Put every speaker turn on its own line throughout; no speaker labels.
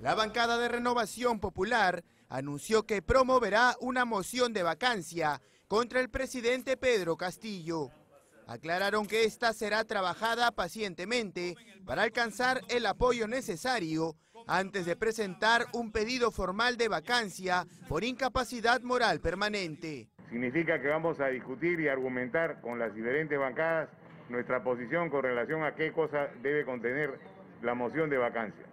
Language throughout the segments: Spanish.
La bancada de Renovación Popular anunció que promoverá una moción de vacancia contra el presidente Pedro Castillo. Aclararon que esta será trabajada pacientemente para alcanzar el apoyo necesario antes de presentar un pedido formal de vacancia por incapacidad moral permanente.
Significa que vamos a discutir y argumentar con las diferentes bancadas nuestra posición con relación a qué cosa debe contener la moción de vacancia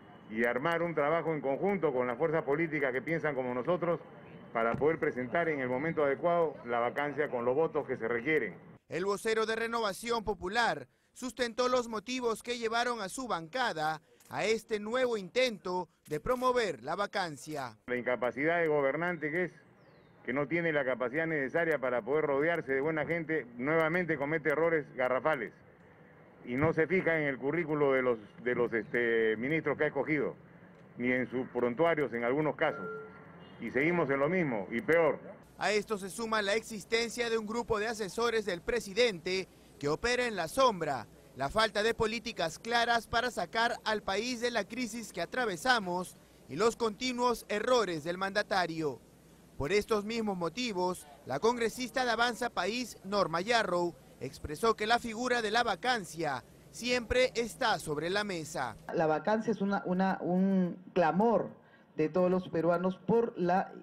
y armar un trabajo en conjunto con las fuerzas políticas que piensan como nosotros para poder presentar en el momento adecuado la vacancia con los votos que se requieren.
El vocero de Renovación Popular sustentó los motivos que llevaron a su bancada a este nuevo intento de promover la vacancia.
La incapacidad de gobernante que no tiene la capacidad necesaria para poder rodearse de buena gente, nuevamente comete errores garrafales y no se fija en el currículo de los ministros que ha escogido, ni en sus prontuarios en algunos casos. Y seguimos en lo mismo, y peor.
A esto se suma la existencia de un grupo de asesores del presidente que opera en la sombra, la falta de políticas claras para sacar al país de la crisis que atravesamos y los continuos errores del mandatario. Por estos mismos motivos, la congresista de Avanza País, Norma Yarrow, expresó que la figura de la vacancia siempre está sobre la mesa.
La vacancia es un clamor de todos los peruanos por la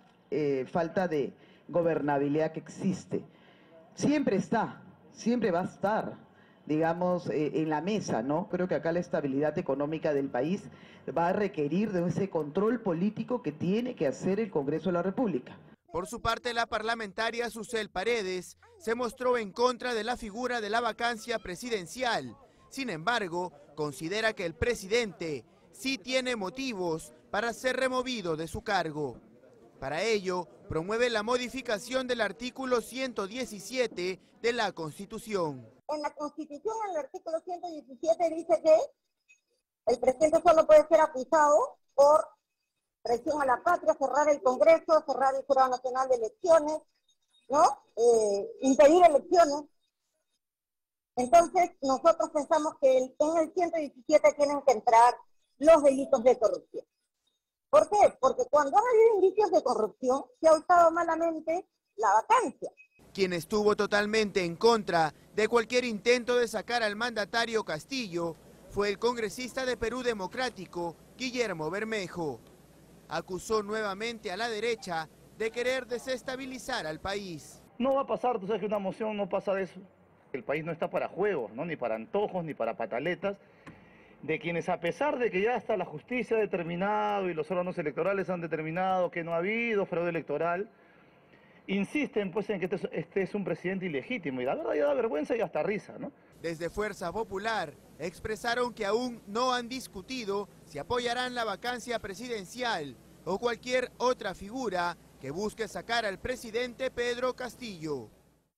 falta de gobernabilidad que existe. Siempre está, siempre va a estar, digamos, en la mesa, ¿no? Creo que acá la estabilidad económica del país va a requerir de ese control político que tiene que hacer el Congreso de la República.
Por su parte, la parlamentaria Susel Paredes se mostró en contra de la figura de la vacancia presidencial. Sin embargo, considera que el presidente sí tiene motivos para ser removido de su cargo. Para ello, promueve la modificación del artículo 117 de la Constitución.
En la Constitución, en el artículo 117 dice que el presidente solo puede ser acusado por traición a la patria, cerrar el Congreso, cerrar el Jurado Nacional de Elecciones, ¿no? Impedir elecciones. Entonces, nosotros pensamos que en el 117 tienen que entrar los delitos de corrupción. ¿Por qué? Porque cuando han habido indicios de corrupción, se ha usado malamente la vacancia.
Quien estuvo totalmente en contra de cualquier intento de sacar al mandatario Castillo fue el congresista de Perú Democrático, Guillermo Bermejo. Acusó nuevamente a la derecha de querer desestabilizar al país.
No va a pasar, tú sabes que una moción no pasa de eso. El país no está para juegos, ¿no? Ni para antojos, ni para pataletas, de quienes a pesar de que ya hasta la justicia ha determinado y los órganos electorales han determinado que no ha habido fraude electoral, insisten pues en que este es un presidente ilegítimo y la verdad ya da vergüenza y hasta risa, ¿no?
Desde Fuerza Popular expresaron que aún no han discutido si apoyarán la vacancia presidencial o cualquier otra figura que busque sacar al presidente Pedro Castillo.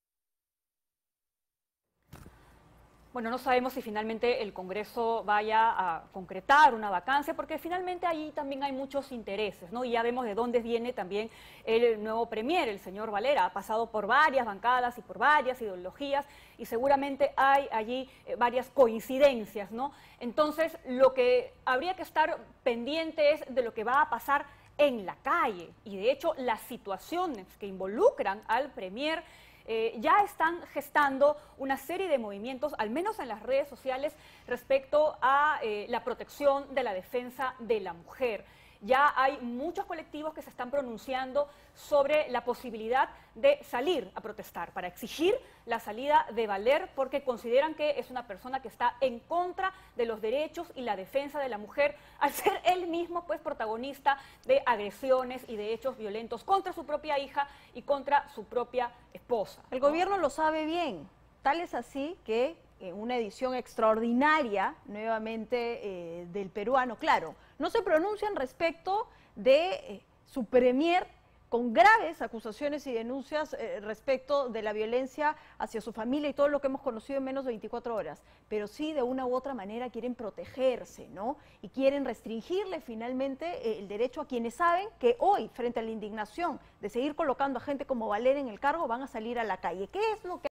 Bueno, no sabemos si finalmente el Congreso vaya a concretar una vacancia, porque finalmente ahí también hay muchos intereses, ¿no? Y ya vemos de dónde viene también el nuevo premier, el señor Valera. Ha pasado por varias bancadas y por varias ideologías y seguramente hay allí varias coincidencias, ¿no? Entonces, lo que habría que estar pendiente es de lo que va a pasar en la calle. Y de hecho, las situaciones que involucran al premier ya están gestando una serie de movimientos, al menos en las redes sociales, respecto a la protección de la defensa de la mujer. Ya hay muchos colectivos que se están pronunciando sobre la posibilidad de salir a protestar, para exigir la salida de Valer, porque consideran que es una persona que está en contra de los derechos y la defensa de la mujer, al ser él mismo pues protagonista de agresiones y de hechos violentos contra su propia hija y contra su propia esposa, ¿no?
El gobierno lo sabe bien, tal es así que una edición extraordinaria nuevamente del peruano, claro, no se pronuncian respecto de su premier con graves acusaciones y denuncias respecto de la violencia hacia su familia y todo lo que hemos conocido en menos de 24 horas, pero sí de una u otra manera quieren protegerse, ¿no? Y quieren restringirle finalmente el derecho a quienes saben que hoy, frente a la indignación de seguir colocando a gente como Valera en el cargo, van a salir a la calle. ¿Qué es lo que